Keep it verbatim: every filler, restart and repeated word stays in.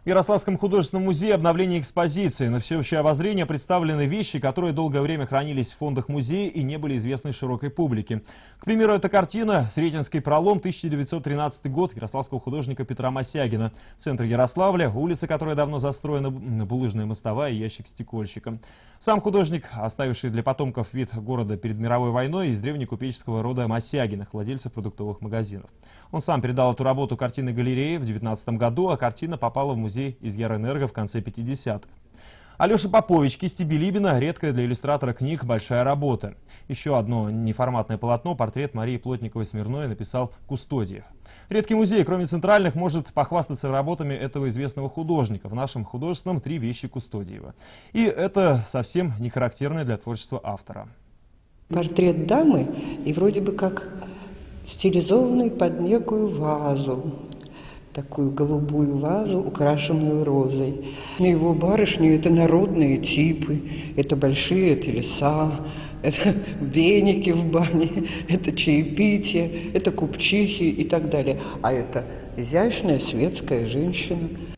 В Ярославском художественном музее обновление экспозиции. На всеобщее обозрение представлены вещи, которые долгое время хранились в фондах музея и не были известны широкой публике. К примеру, эта картина «Сретенский пролом», тысяча девятьсот тринадцатый год, ярославского художника Петра Мосягина. Центр Ярославля, улица, которая давно застроена, булыжная мостовая и ящик стекольщика. Сам художник, оставивший для потомков вид города перед мировой войной, из древнекупеческого рода Мосягиных, владельцев продуктовых магазинов. Он сам передал эту работу картинной галерее в две тысячи девятнадцатом году, а картина попала в музей из Ярэнерго в конце пятидесятых. Алеша Попович, кисти Билибина, редкая для иллюстратора книг большая работа. Еще одно неформатное полотно, портрет Марии Плотниковой-Смирной, написал Кустодиев. Редкий музей, кроме центральных, может похвастаться работами этого известного художника. В нашем художественном три вещи Кустодиева. И это совсем не характерно для творчества автора. Портрет дамы и вроде бы как стилизованный под некую вазу. Такую голубую вазу, украшенную розой. Его барышни — это народные типы, это большие телеса, это веники в бане, это чаепитие, это купчихи и так далее. А это изящная светская женщина.